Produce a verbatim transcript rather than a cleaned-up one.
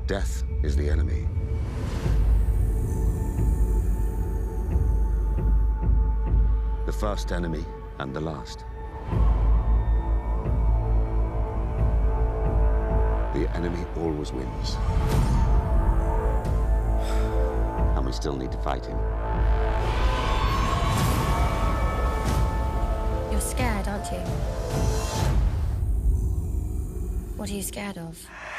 Death is the enemy. The first enemy and the last. The enemy always wins. And we still need to fight him. You're scared, aren't you? What are you scared of?